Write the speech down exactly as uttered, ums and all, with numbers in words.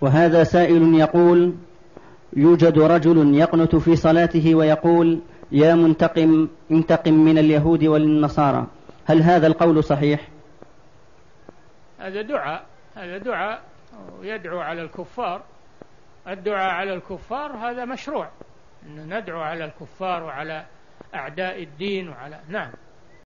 وهذا سائل يقول: يوجد رجل يقنت في صلاته ويقول: يا منتقم انتقم من اليهود والنصارى، هل هذا القول صحيح؟ هذا دعاء هذا دعاء يدعو على الكفار. الدعاء على الكفار هذا مشروع، ندعو على الكفار وعلى أعداء الدين وعلى نعم.